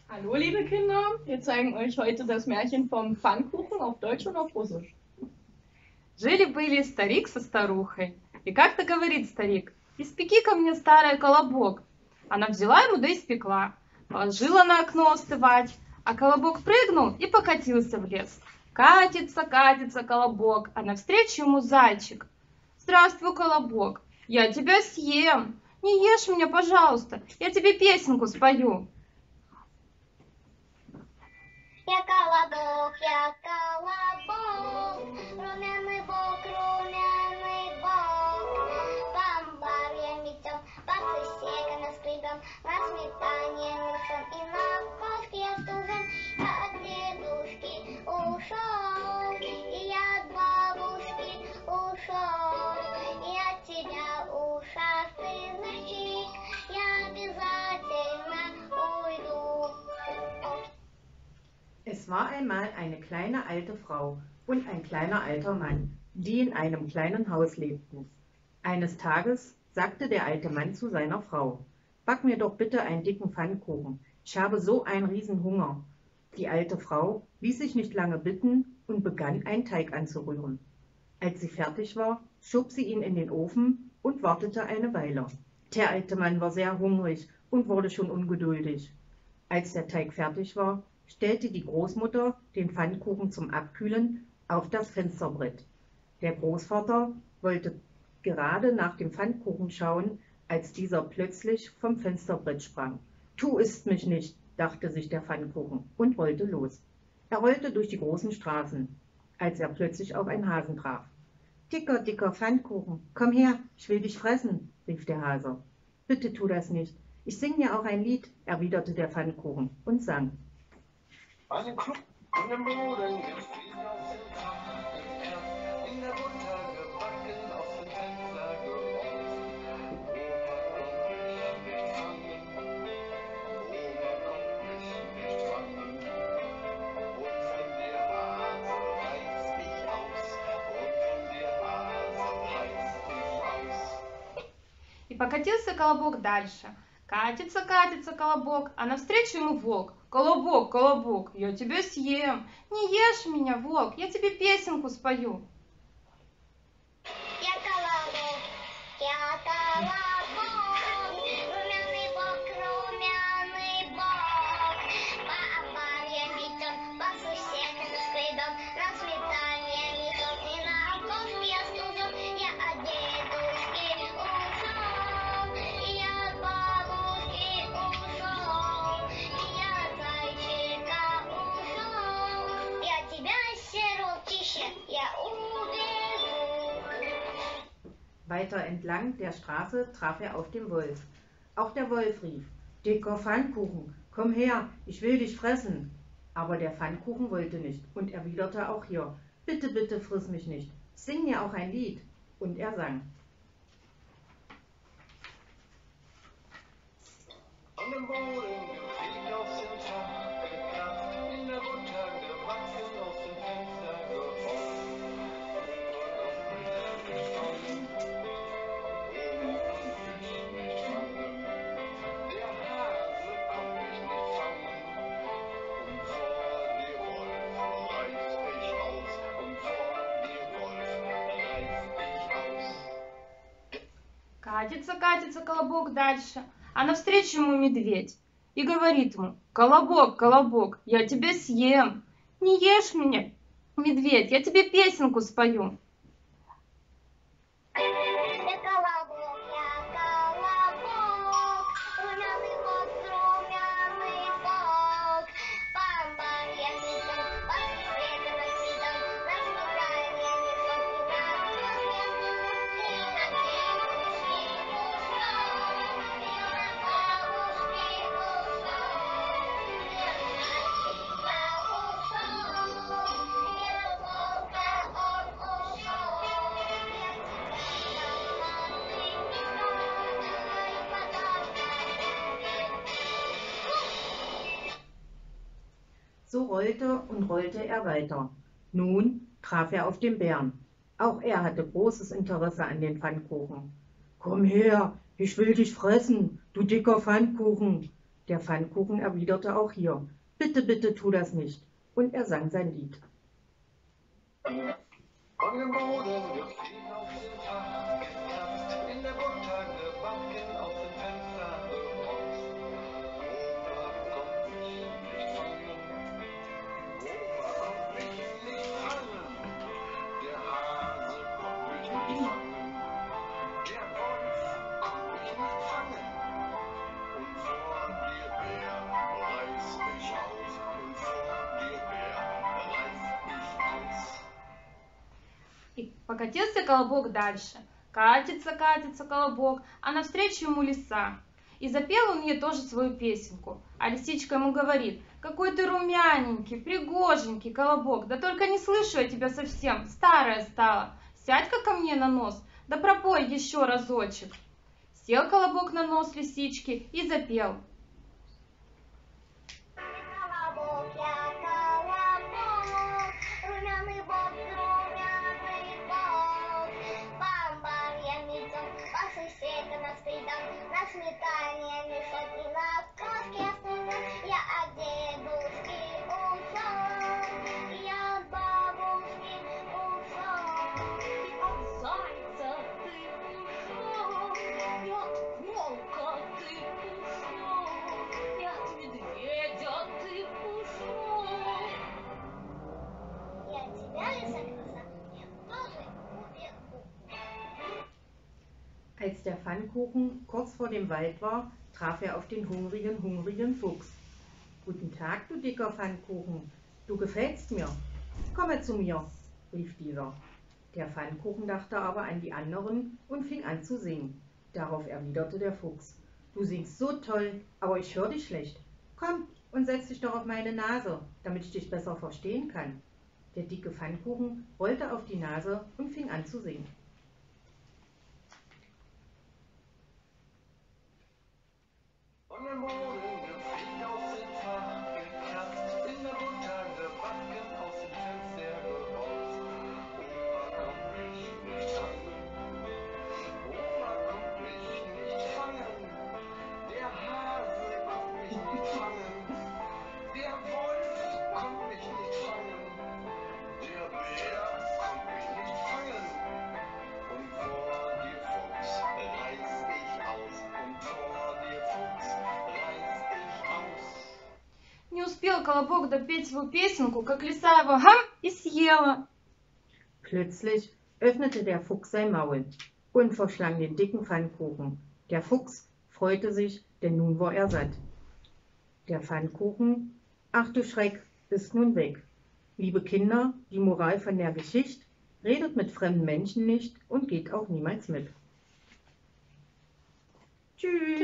Hallo liebe Kinder, wir zeigen euch heute das Märchen vom Pfannkuchen auf Deutsch und auf Russisch. Жили-были старик со старухой. И как-то говорит старик: испеки ко мне старый колобок. Она взяла ему да испекла, положила на окно остывать, а колобок прыгнул и покатился в лес. Катится, катится колобок, а навстречу ему зайчик. Здравствуй, колобок, я тебя съем. Не ешь меня, пожалуйста, я тебе песенку спою. Я колобок, румяный бок, по амбару я метем, по сусекам я скребем, на сметане несем и на кошке я стужем. Я от дедушки ушел, и я от бабушки ушел, и от тебя, ушастый значит, я обязательно уйду. Es war einmal eine kleine alte Frau und ein kleiner alter Mann, die in einem kleinen Haus lebten. Eines Tages sagte der alte Mann zu seiner Frau: Back mir doch bitte einen dicken Pfannkuchen, ich habe so einen Riesenhunger. Die alte Frau ließ sich nicht lange bitten und begann, einen Teig anzurühren. Als sie fertig war, schob sie ihn in den Ofen und wartete eine Weile. Der alte Mann war sehr hungrig und wurde schon ungeduldig. Als der Teig fertig war, stellte die Großmutter den Pfannkuchen zum Abkühlen auf das Fensterbrett. Der Großvater wollte gerade nach dem Pfannkuchen schauen, als dieser plötzlich vom Fensterbrett sprang. »Tu isst mich nicht«, dachte sich der Pfannkuchen und rollte los. Er rollte durch die großen Straßen, als er plötzlich auf einen Hasen traf. »Dicker, dicker Pfannkuchen, komm her, ich will dich fressen«, rief der Hase. »Bitte tu das nicht, ich singe dir auch ein Lied«, erwiderte der Pfannkuchen und sang. Einen Klumpen im Boden gefriert aus dem Tag, erst in der Butter gebacken, aus dem Fenster geworfen. Oma konnte mich nicht fangen, und von der Hase reißt mich aus, und von der Hase reißt mich aus. И покатился колобок дальше. Катится, катится колобок, а навстречу ему волк. Колобок, колобок, я тебя съем. Не ешь меня, волк, я тебе песенку спою. Я колобок, румяный бок, по амбару я метем, по сусекам я скребем, на сметане я несем и на окошке я стужем. Я от дедушки ушел, и я от бабушки ушел, и я от зайчика ушел, и от тебя, сиротище, я убегу. Weiter entlang der Straße traf er auf den Wolf. Auch der Wolf rief: »Dicker Pfannkuchen, komm her, ich will dich fressen.« Aber der Pfannkuchen wollte nicht und erwiderte auch hier: »Bitte, bitte, friss mich nicht, sing mir auch ein Lied.« Und er sang. An dem Boden gefriert aus dem Tag, erst in der Butter gebacken, aus dem Fenster geworfen. Der Hase konnte mich nicht fangen, und vor die Wolf reißt mich aus, und vor die Wolf reißt mich aus. Катится, катится колобок дальше, а навстречу ему медведь. И говорит ему: колобок, колобок, я тебя съем. Не ешь меня, медведь, я тебе песенку спою. Я колобок, румяный бок, по амбару я метем, по сусекам я скребем, на сметане я несем и на окошке я стужем. И от дедушки ушел, и от бабушки ушел, и от зайчика ушел, и от волка он ушел, и от So rollte und rollte er weiter. Nun traf er auf den Bären. Auch er hatte großes Interesse an den Pfannkuchen. »Komm her, ich will dich fressen, du dicker Pfannkuchen«, Der Pfannkuchen erwiderte auch hier: Bitte, bitte tu das nicht. Und er sang sein Lied. Von dem Boden gefiel auf den Tag gekratzt, in der Butter gebacken, aus dem Fenster gerauscht. Oma kommt mich nicht fangen, Oma kommt mich nicht fangen, der Hase kommt mich nicht fangen, der Wolf kommt mich nicht fangen. Und vor dir, Bär, reiß ich aus, und vor dir, Bär, reiß ich aus. И покатился колобок дальше. Катится, катится колобок, а навстречу ему лиса. И запел он ей тоже свою песенку. А лисичка ему говорит: какой ты румяненький, пригоженький колобок, да только не слышу я тебя совсем, старая стала. Сядь-ка ко мне на нос, да пропой еще разочек. Сел колобок на нос лисички и запел. Колобок, я колобок, румяный бок, румяный бок. Бам-бам, я метем, по соседям на стыдом, на сметане мешок и на кошке студом. Я от дедушки ушел, я от бабушки ушел. От зайца ты ушел, и от волка ты ушел, и от медведя ты ушел. И от тебя, лиса-краса, я тоже убегу. Als der Pfannkuchen kurz vor dem Wald war, traf er auf den hungrigen Fuchs. Guten Tag, du dicker Pfannkuchen, du gefällst mir. Komme zu mir, rief dieser. Der Pfannkuchen dachte aber an die anderen und fing an zu singen. Darauf erwiderte der Fuchs: Du singst so toll, aber ich höre dich schlecht. Komm und setz dich doch auf meine Nase, damit ich dich besser verstehen kann. Der dicke Pfannkuchen rollte auf die Nase und fing an zu singen. Von dem Boden gefiel aus dem Fach gekratzt, in der Butter gebacken, aus dem Fenster gerauscht. Oma kommt mich nicht fangen, Oma kommt mich nicht fangen, der Hase kommt mich nicht fangen, der Wolf kommt mich nicht fangen, der Bär kommt mich nicht fangen. Und vor dir, Fuchs, reiß ich aus, und vor dir, Fuchs, reiß ich aus. Не успел колобок допеть свою песенку, как лиса его гам и съела. Plötzlich öffnete der Fuchs sein Maul und verschlang den dicken Pfannkuchen. Der Fuchs freute sich, denn nun war er satt. Der Pfannkuchen, ach du Schreck, ist nun weg. Liebe Kinder, die Moral von der Geschichte: redet mit fremden Menschen nicht und geht auch niemals mit. Tschüss.